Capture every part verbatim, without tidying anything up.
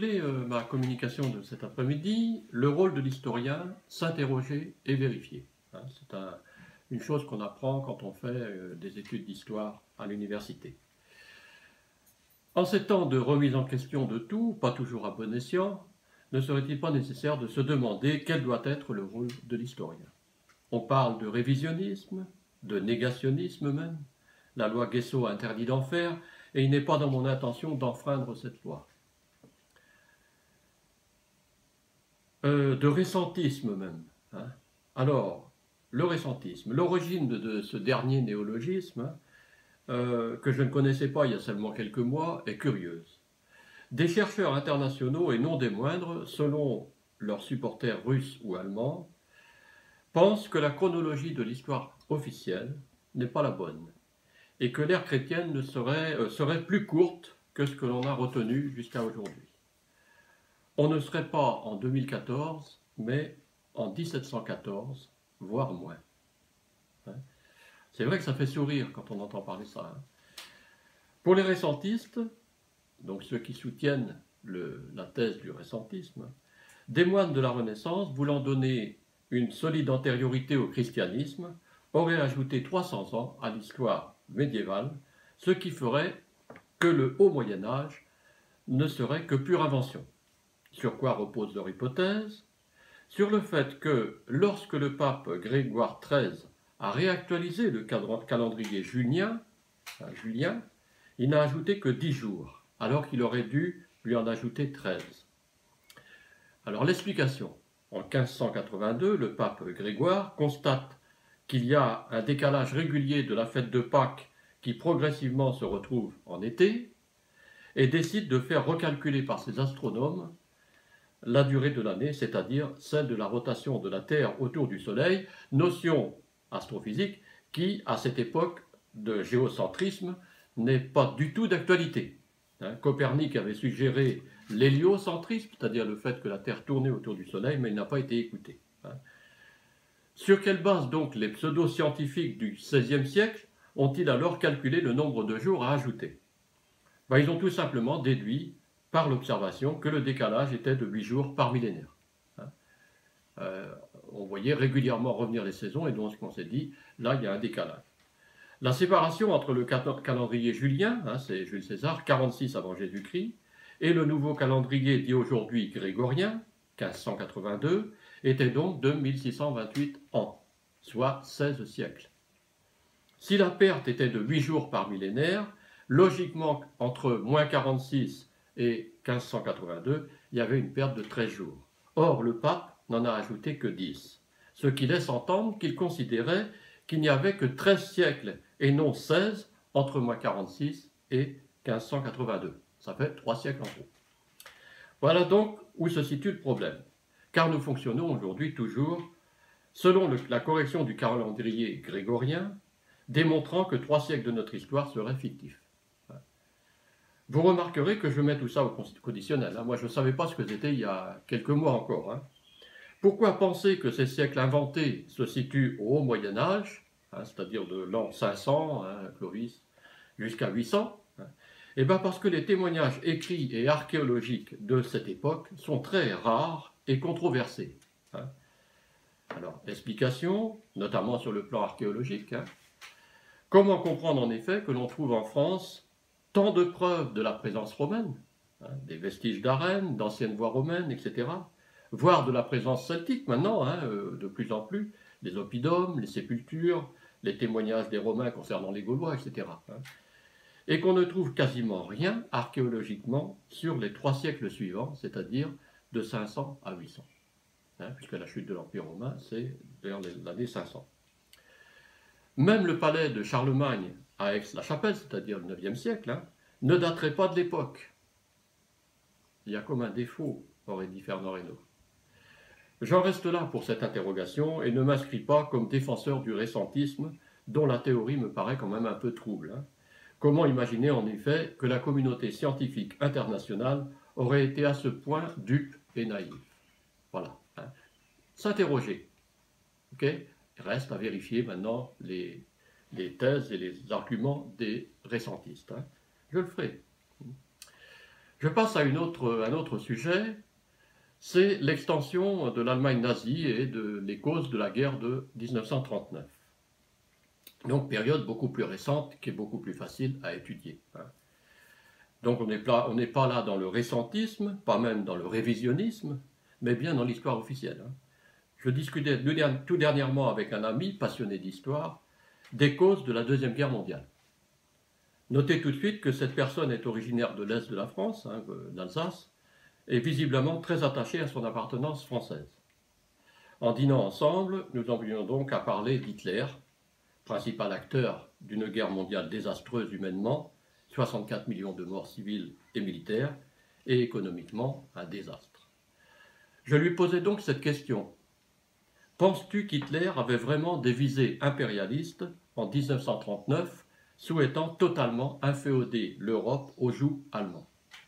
intitulé euh, ma communication de cet après-midi « Le rôle de l'historien, s'interroger et vérifier ». Hein, c'est un, une chose qu'on apprend quand on fait euh, des études d'histoire à l'université. En ces temps de remise en question de tout, pas toujours à bon escient, ne serait-il pas nécessaire de se demander quel doit être le rôle de l'historien? On parle de révisionnisme, de négationnisme même. La loi Guessot interdit d'en faire, et il n'est pas dans mon intention d'enfreindre cette loi. Euh, de récentisme même. Hein. Alors, le récentisme, l'origine de, de ce dernier néologisme, hein, euh, que je ne connaissais pas il y a seulement quelques mois, est curieuse. Des chercheurs internationaux, et non des moindres, selon leurs supporters russes ou allemands, pensent que la chronologie de l'histoire officielle n'est pas la bonne, et que l'ère chrétienne ne serait, euh, serait plus courte que ce que l'on a retenu jusqu'à aujourd'hui. On ne serait pas en deux mille quatorze, mais en mille sept cent quatorze, voire moins. Hein. C'est vrai que ça fait sourire quand on entend parler ça. Hein. Pour les récentistes, donc ceux qui soutiennent le, la thèse du récentisme, des moines de la Renaissance, voulant donner une solide antériorité au christianisme, auraient ajouté trois cents ans à l'histoire médiévale, ce qui ferait que le haut Moyen-Âge ne serait que pure invention. Sur quoi repose leur hypothèse? Sur le fait que lorsque le pape Grégoire treize a réactualisé le calendrier julien, enfin, julien, il n'a ajouté que dix jours, alors qu'il aurait dû lui en ajouter treize. Alors l'explication, en quinze cent quatre-vingt-deux, le pape Grégoire constate qu'il y a un décalage régulier de la fête de Pâques qui progressivement se retrouve en été, et décide de faire recalculer par ses astronomes la durée de l'année, c'est-à-dire celle de la rotation de la Terre autour du Soleil, notion astrophysique qui, à cette époque de géocentrisme, n'est pas du tout d'actualité. Hein, Copernic avait suggéré l'héliocentrisme, c'est-à-dire le fait que la Terre tournait autour du Soleil, mais il n'a pas été écouté. Hein. Sur quelle base donc les pseudo-scientifiques du seizième siècle ont-ils alors calculé le nombre de jours à ajouter? Ben, ils ont tout simplement déduit par l'observation que le décalage était de huit jours par millénaire. Hein. Euh, on voyait régulièrement revenir les saisons et donc on s'est dit, là il y a un décalage. La séparation entre le calendrier julien, hein, c'est Jules César, quarante-six avant Jésus-Christ, et le nouveau calendrier dit aujourd'hui grégorien, quinze cent quatre-vingt-deux, était donc de mille six cent vingt-huit ans, soit seize siècles. Si la perte était de huit jours par millénaire, logiquement, entre moins quarante-six et quinze cent quatre-vingt-deux, il y avait une perte de treize jours. Or, le pape n'en a ajouté que dix, ce qui laisse entendre qu'il considérait qu'il n'y avait que treize siècles et non seize entre moins quarante-six et quinze cent quatre-vingt-deux. Ça fait trois siècles en tout. Voilà donc où se situe le problème, car nous fonctionnons aujourd'hui toujours selon le, la correction du calendrier grégorien, démontrant que trois siècles de notre histoire seraient fictifs. Vous remarquerez que je mets tout ça au conditionnel. Hein. Moi, je ne savais pas ce que c'était il y a quelques mois encore. Hein. Pourquoi penser que ces siècles inventés se situent au haut Moyen-Âge, hein, c'est-à-dire de l'an cinq cents, hein, Clovis, jusqu'à huit cents? Hein. Eh bien parce que les témoignages écrits et archéologiques de cette époque sont très rares et controversés. Hein. Alors, explication, notamment sur le plan archéologique. Hein. Comment comprendre en effet que l'on trouve en France tant de preuves de la présence romaine, hein, des vestiges d'arènes, d'anciennes voies romaines, et cetera, voire de la présence celtique maintenant, hein, euh, de plus en plus, les oppidums, les sépultures, les témoignages des Romains concernant les Gaulois, et cetera. Hein, et qu'on ne trouve quasiment rien archéologiquement sur les trois siècles suivants, c'est-à-dire de cinq cents à huit cents, hein, puisque la chute de l'Empire romain, c'est vers l'année cinq cents. Même le palais de Charlemagne à Aix-la-Chapelle, c'est-à-dire le neuvième siècle, hein, ne daterait pas de l'époque. Il y a comme un défaut, aurait dit Fernand Reynaud. J'en reste là pour cette interrogation et ne m'inscris pas comme défenseur du récentisme, dont la théorie me paraît quand même un peu trouble. Hein. Comment imaginer en effet que la communauté scientifique internationale aurait été à ce point dupe et naïve? Voilà. Hein. S'interroger. Okay? Reste à vérifier maintenant les, les thèses et les arguments des récentistes. Hein. Je le ferai. Je passe à une autre, un autre sujet, c'est l'extension de l'Allemagne nazie et de, les causes de la guerre de mille neuf cent trente-neuf. Donc période beaucoup plus récente qui est beaucoup plus facile à étudier. Donc on n'est pas, on n'est pas là dans le récentisme, pas même dans le révisionnisme, mais bien dans l'histoire officielle. Je discutais tout dernièrement avec un ami passionné d'histoire des causes de la Deuxième Guerre mondiale. Notez tout de suite que cette personne est originaire de l'Est de la France, hein, d'Alsace, et visiblement très attachée à son appartenance française. En dînant ensemble, nous en venions donc à parler d'Hitler, principal acteur d'une guerre mondiale désastreuse humainement, soixante-quatre millions de morts civiles et militaires, et économiquement un désastre. Je lui posais donc cette question. Penses-tu qu'Hitler avait vraiment des visées impérialistes en mille neuf cent trente-neuf, souhaitant totalement inféoder l'Europe au joug allemand?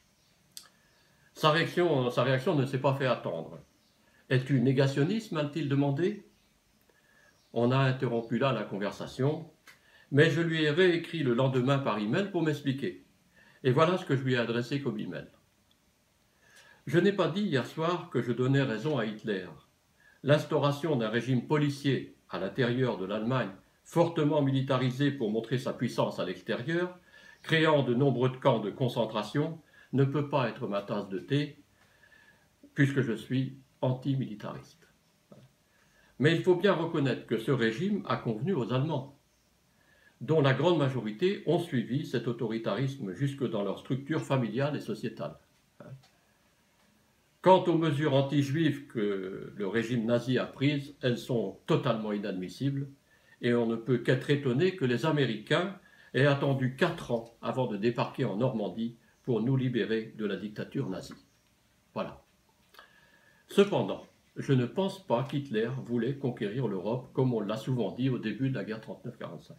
Sa réaction, sa réaction ne s'est pas fait attendre. « Es-tu négationniste » m'a-t-il demandé. On a interrompu là la conversation, mais je lui ai réécrit le lendemain par email pour m'expliquer. Et voilà ce que je lui ai adressé comme email. Je n'ai pas dit hier soir que je donnais raison à Hitler. L'instauration d'un régime policier à l'intérieur de l'Allemagne, fortement militarisé pour montrer sa puissance à l'extérieur, créant de nombreux camps de concentration, ne peut pas être ma tasse de thé, puisque je suis antimilitariste. Mais il faut bien reconnaître que ce régime a convenu aux Allemands, dont la grande majorité ont suivi cet autoritarisme jusque dans leur structure familiale et sociétale. Quant aux mesures anti-juives que le régime nazi a prises, elles sont totalement inadmissibles et on ne peut qu'être étonné que les Américains aient attendu quatre ans avant de débarquer en Normandie pour nous libérer de la dictature nazie. Voilà. Cependant, je ne pense pas qu'Hitler voulait conquérir l'Europe comme on l'a souvent dit au début de la guerre trente-neuf quarante-cinq.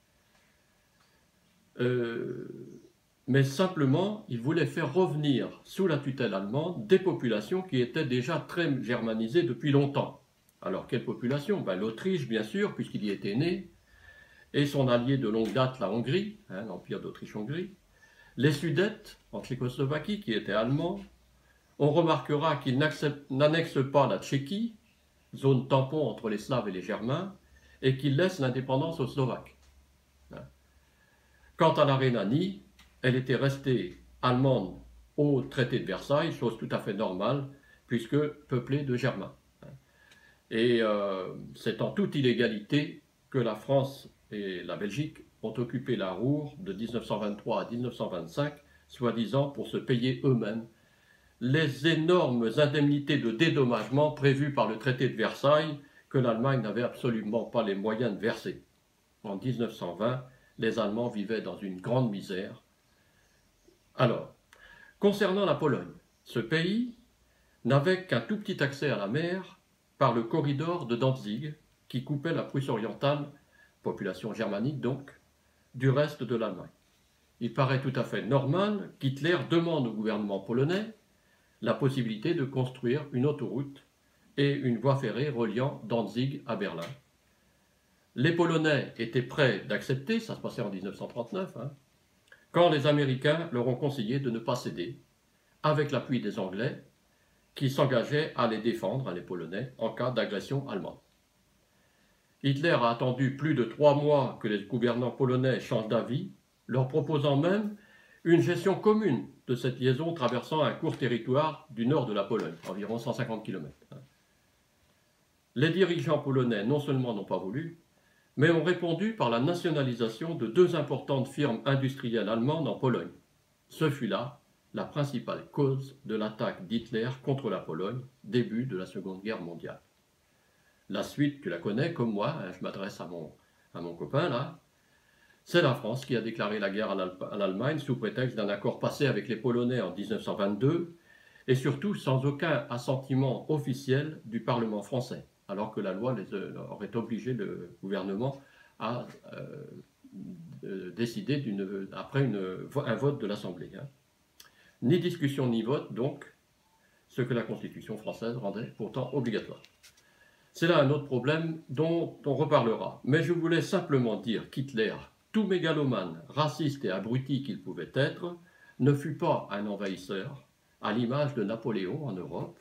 Euh, mais simplement, il voulait faire revenir sous la tutelle allemande des populations qui étaient déjà très germanisées depuis longtemps. Alors, quelle population? Ben, l'Autriche, bien sûr, puisqu'il y était né, et son allié de longue date, la Hongrie, hein, l'Empire d'Autriche-Hongrie, les Sudètes, en Tchécoslovaquie, qui étaient allemands. On remarquera qu'ils n'annexent pas la Tchéquie, zone tampon entre les Slaves et les Germains, et qu'ils laissent l'indépendance aux Slovaques. Quant à la Rhénanie, elle était restée allemande au traité de Versailles, chose tout à fait normale, puisque peuplée de Germains. Et euh, c'est en toute illégalité que la France et la Belgique ont occupé la Ruhr de mille neuf cent vingt-trois à mille neuf cent vingt-cinq, soi-disant pour se payer eux-mêmes les énormes indemnités de dédommagement prévues par le traité de Versailles que l'Allemagne n'avait absolument pas les moyens de verser. En mille neuf cent vingt, les Allemands vivaient dans une grande misère. Alors, concernant la Pologne, ce pays n'avait qu'un tout petit accès à la mer par le corridor de Danzig qui coupait la Prusse orientale, population germanique donc, du reste de l'Allemagne. Il paraît tout à fait normal qu'Hitler demande au gouvernement polonais la possibilité de construire une autoroute et une voie ferrée reliant Danzig à Berlin. Les Polonais étaient prêts d'accepter, ça se passait en mille neuf cent trente-neuf, hein, quand les Américains leur ont conseillé de ne pas céder, avec l'appui des Anglais, qui s'engageaient à les défendre, les Polonais, en cas d'agression allemande. Hitler a attendu plus de trois mois que les gouvernants polonais changent d'avis, leur proposant même une gestion commune de cette liaison traversant un court territoire du nord de la Pologne, environ cent cinquante kilomètres. Les dirigeants polonais non seulement n'ont pas voulu, mais ont répondu par la nationalisation de deux importantes firmes industrielles allemandes en Pologne. Ce fut là la principale cause de l'attaque d'Hitler contre la Pologne, début de la Seconde Guerre mondiale. La suite, tu la connais comme moi, hein, je m'adresse à mon, à mon copain là, c'est la France qui a déclaré la guerre à l'Allemagne sous prétexte d'un accord passé avec les Polonais en mille neuf cent vingt-deux et surtout sans aucun assentiment officiel du Parlement français, alors que la loi les aurait obligé le gouvernement à euh, décider d'une, après une, un vote de l'Assemblée. Hein. Ni discussion ni vote, donc, ce que la Constitution française rendait pourtant obligatoire. C'est là un autre problème dont on reparlera, mais je voulais simplement dire qu'Hitler, tout mégalomane, raciste et abruti qu'il pouvait être, ne fut pas un envahisseur, à l'image de Napoléon en Europe,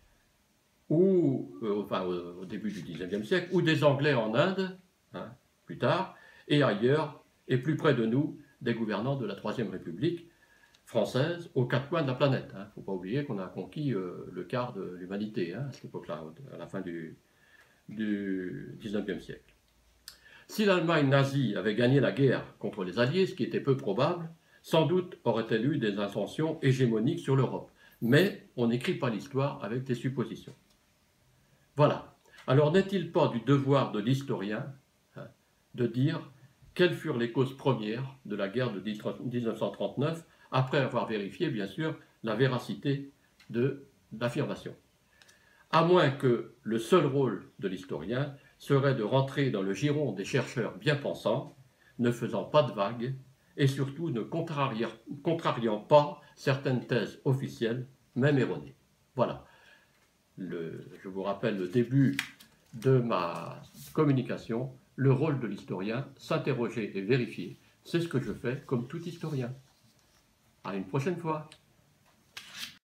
ou euh, enfin, au, au début du dix-neuvième siècle, ou des Anglais en Inde, hein, plus tard, et ailleurs, et plus près de nous, des gouvernants de la Troisième République française aux quatre coins de la planète. Il hein. ne faut pas oublier qu'on a conquis euh, le quart de l'humanité hein, à cette époque-là, à la fin du, du dix-neuvième siècle. Si l'Allemagne nazie avait gagné la guerre contre les Alliés, ce qui était peu probable, sans doute aurait-elle eu des intentions hégémoniques sur l'Europe. Mais on n'écrit pas l'histoire avec des suppositions. Voilà. Alors n'est-il pas du devoir de l'historien hein, de dire quelles furent les causes premières de la guerre de dix-neuf cent trente-neuf, après avoir vérifié, bien sûr, la véracité de l'affirmation. À moins que le seul rôle de l'historien serait de rentrer dans le giron des chercheurs bien pensants, ne faisant pas de vagues, et surtout ne contrariant pas certaines thèses officielles, même erronées. Voilà. Le, je vous rappelle le début de ma communication, le rôle de l'historien, s'interroger et vérifier. C'est ce que je fais comme tout historien. À une prochaine fois.